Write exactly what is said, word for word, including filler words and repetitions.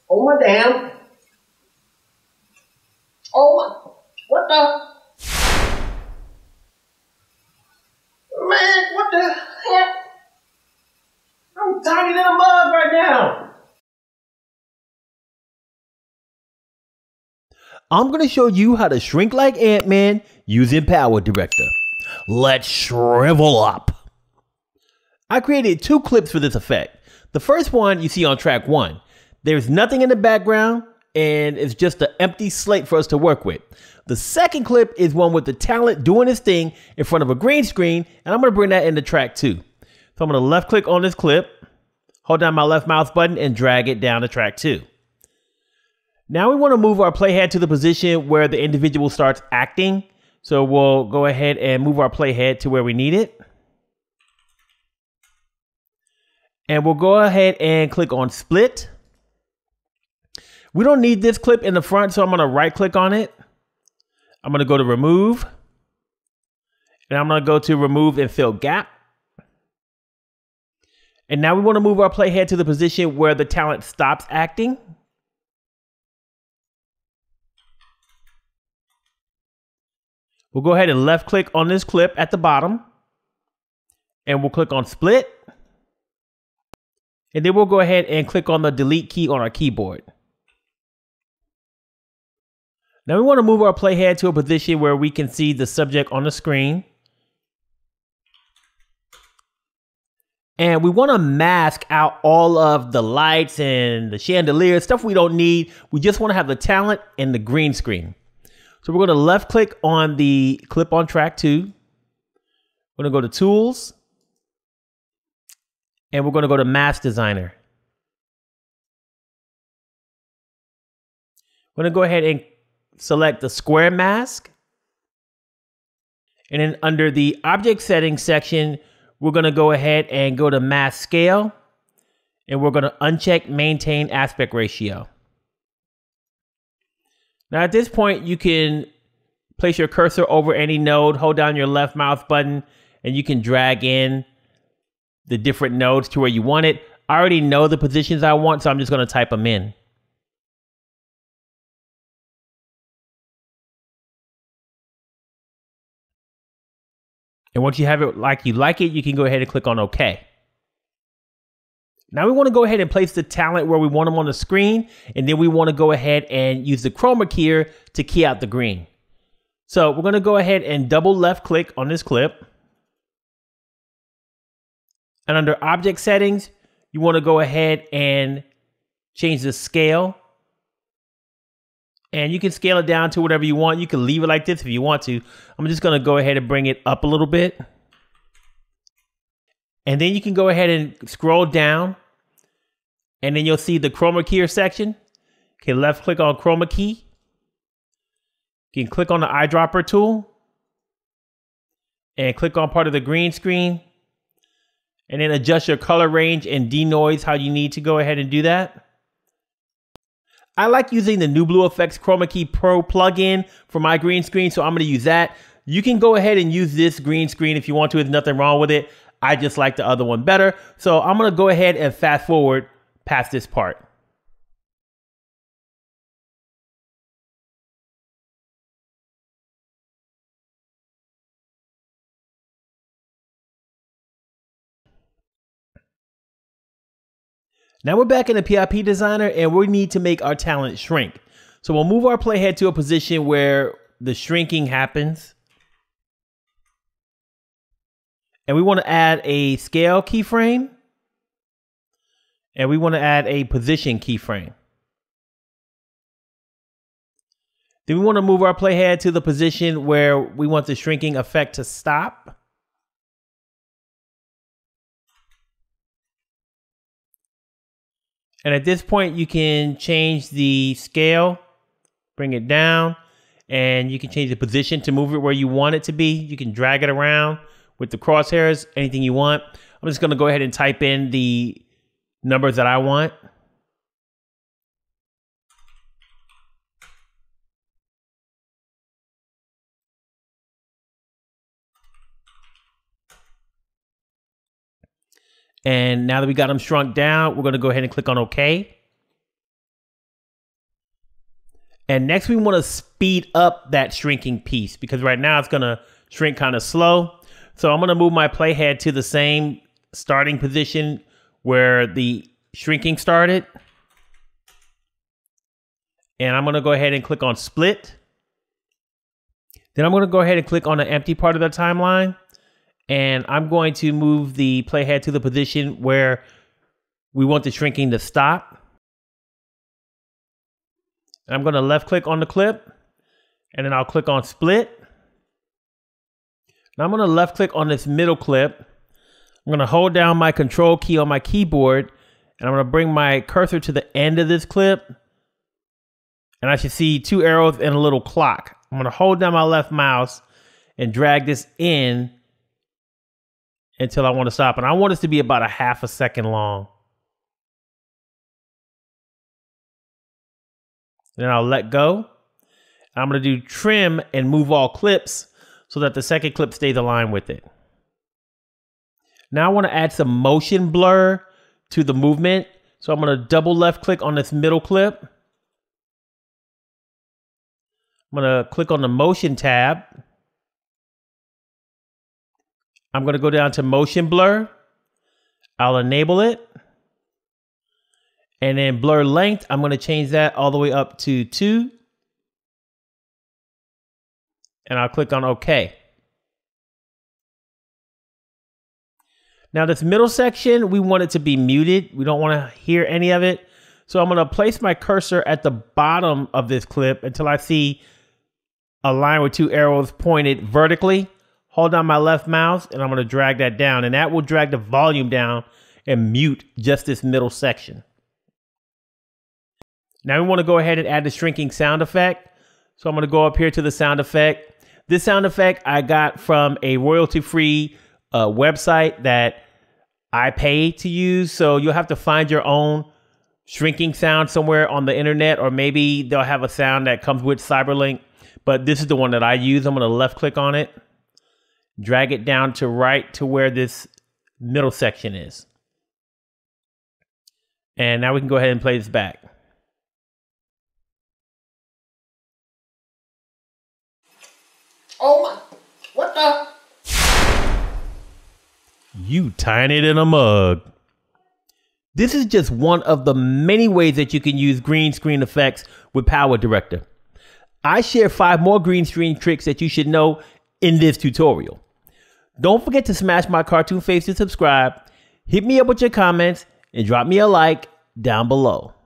Oh my damn. Oh my. What the? Man, what the heck? I'm tiny than a mug right now. I'm going to show you how to shrink like Ant-Man using PowerDirector. Let's shrivel up. I created two clips for this effect. The first one you see on track one. There's nothing in the background and it's just an empty slate for us to work with. The second clip is one with the talent doing his thing in front of a green screen, and I'm going to bring that into track two. So I'm going to left click on this clip, hold down my left mouse button and drag it down to track two. Now we want to move our playhead to the position where the individual starts acting. So we'll go ahead and move our playhead to where we need it. And we'll go ahead and click on split. We don't need this clip in the front, so I'm going to right click on it. I'm going to go to remove. And I'm going to go to remove and fill gap. And now we want to move our playhead to the position where the talent stops acting. We'll go ahead and left click on this clip at the bottom. And we'll click on split. And then we'll go ahead and click on the delete key on our keyboard. Now we want to move our playhead to a position where we can see the subject on the screen. And we want to mask out all of the lights and the chandelier, stuff we don't need. We just want to have the talent and the green screen. So we're going to left click on the clip on track two. We're going to go to tools. And we're going to go to Mask Designer. We're going to go ahead and select the square mask. And then under the object settings section, we're going to go ahead and go to mask scale. And we're going to uncheck maintain aspect ratio. Now at this point, you can place your cursor over any node, hold down your left mouse button, and you can drag in the different nodes to where you want it. I already know the positions I want, so I'm just going to type them in. And once you have it like you like it, you can go ahead and click on OK. Now we want to go ahead and place the talent where we want them on the screen, and then we want to go ahead and use the chroma key here to key out the green. So we're going to go ahead and double left click on this clip. And under object settings, you want to go ahead and change the scale. And you can scale it down to whatever you want. You can leave it like this if you want to. I'm just going to go ahead and bring it up a little bit. And then you can go ahead and scroll down. And then you'll see the chroma key section. Okay, left click on chroma key. You can click on the eyedropper tool. And click on part of the green screen. And then adjust your color range and denoise how you need to go ahead and do that. I like using the New Blue Effects Chroma Key Pro plugin for my green screen, so I'm going to use that. You can go ahead and use this green screen if you want to. There's nothing wrong with it. I just like the other one better. So I'm going to go ahead and fast forward past this part. Now we're back in the P I P designer and we need to make our talent shrink. So we'll move our playhead to a position where the shrinking happens. And we want to add a scale keyframe. And we want to add a position keyframe. Then we want to move our playhead to the position where we want the shrinking effect to stop. And at this point, you can change the scale, bring it down, and you can change the position to move it where you want it to be. You can drag it around with the crosshairs, anything you want. I'm just going to go ahead and type in the numbers that I want. And now that we got them shrunk down, we're going to go ahead and click on OK. And next we want to speed up that shrinking piece because right now it's going to shrink kind of slow. So I'm going to move my playhead to the same starting position where the shrinking started. And I'm going to go ahead and click on split. Then I'm going to go ahead and click on the empty part of the timeline. And I'm going to move the playhead to the position where we want the shrinking to stop. And I'm going to left click on the clip. And then I'll click on split. Now I'm going to left click on this middle clip. I'm going to hold down my control key on my keyboard. And I'm going to bring my cursor to the end of this clip. And I should see two arrows and a little clock. I'm going to hold down my left mouse and drag this in until I want to stop. And I want this to be about a half a second long. Then I'll let go. I'm going to do trim and move all clips so that the second clip stays aligned with it. Now I want to add some motion blur to the movement. So I'm going to double left click on this middle clip. I'm going to click on the motion tab. I'm going to go down to motion blur. I'll enable it. And then blur length, I'm going to change that all the way up to two. And I'll click on OK. Now this middle section, we want it to be muted. We don't want to hear any of it. So I'm going to place my cursor at the bottom of this clip until I see a line with two arrows pointed vertically. Hold down my left mouse and I'm going to drag that down. And that will drag the volume down and mute just this middle section. Now we want to go ahead and add the shrinking sound effect. So I'm going to go up here to the sound effect. This sound effect I got from a royalty-free uh, website that I pay to use. So you'll have to find your own shrinking sound somewhere on the internet, or maybe they'll have a sound that comes with Cyberlink. But this is the one that I use. I'm going to left click on it, drag it down to right to where this middle section is. And now we can go ahead and play this back. Oh my, what the? You tying it in a mug. This is just one of the many ways that you can use green screen effects with PowerDirector. I share five more green screen tricks that you should know in this tutorial. Don't forget to smash my cartoon face to subscribe, hit me up with your comments, and drop me a like down below.